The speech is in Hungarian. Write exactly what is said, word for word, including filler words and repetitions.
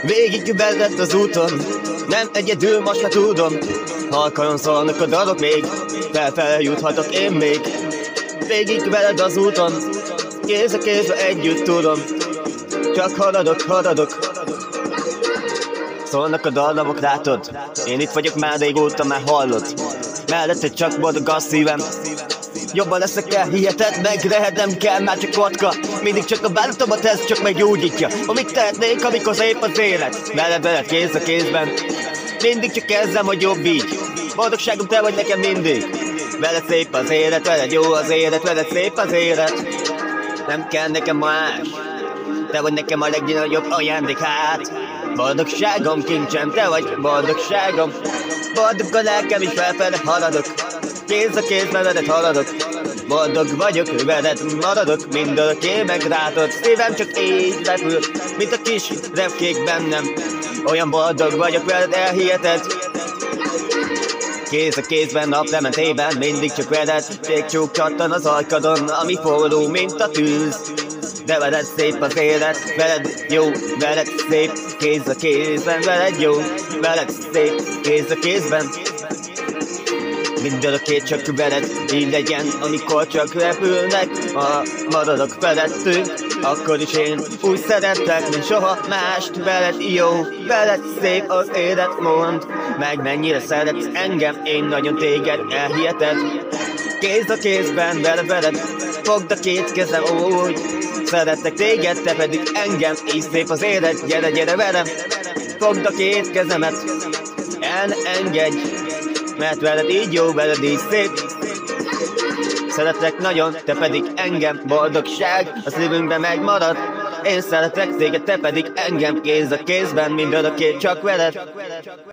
Végig veled az úton, nem egyedül, most már tudom. Halkan szólnak a dalok még, felfele juthatok én még. Végig veled az úton, kéz a kézbe együtt tudom. Csak haladok, haladok. Szólnak a dallamok, látod? Én itt vagyok már régóta, már hallod. Mellette csak boldog a szívem. Jobban leszek el, hiheted meg, rehetem kell, már csak vodka. Mindig csak a bánatomat, ez csak meggyógyítja. Amit tehetnék, amikor szép az élet. Veled, veled, kéz a kézben. Mindig csak érzem, hogy jobb így. Boldogságom te vagy nekem mindig. Veled szép az élet, veled jó az élet, veled szép az élet. Nem kell nekem más, te vagy nekem a legnagyobb ajándék, hát. Boldogságom kincsem, te vagy boldogságom. Boldog a lelkem és felfele haladok. Kéz a kézben veled haladok. Boldog vagyok, veled maradok. Mindörökké megrátod. Szívem csak így repül, mint a kis repkék bennem. Olyan boldog vagyok, veled elhiheted. Kéz a kézben, naplementében, mindig csak veled. Végcsúk csattan az ajkadon, ami forró, mint a tűz. De veled szép az élet, veled jó, veled szép. Kéz a kézben, veled jó, veled szép. Kéz a kézben. Mindörökké csak veled, így legyen, amikor csak repülnek. Ha maradok felettünk, akkor is én úgy szeretlek, mint soha mást. Veled jó, veled szép az élet, mondd meg, mennyire szeretsz engem, én nagyon téged elhiheted. Kéz a kézben, veled, veled, fogd a két kezem úgy. Szeretek téged, te pedig engem, így szép az élet, gyere, gyere velem. Fogd a két kezemet, el ne engedj, mert veled így jó, veled így szép. Szeretlek nagyon, te pedig engem, boldogság a szívünkben megmarad. Én szeretlek téged, te pedig engem, kéz a kézben, mindörökké csak veled.